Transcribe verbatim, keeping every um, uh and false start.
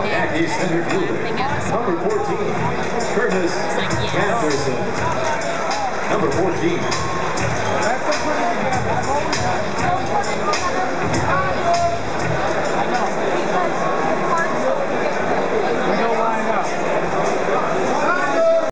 Aggie center fielder, number fourteen, Curtis Granderson. Number fourteen.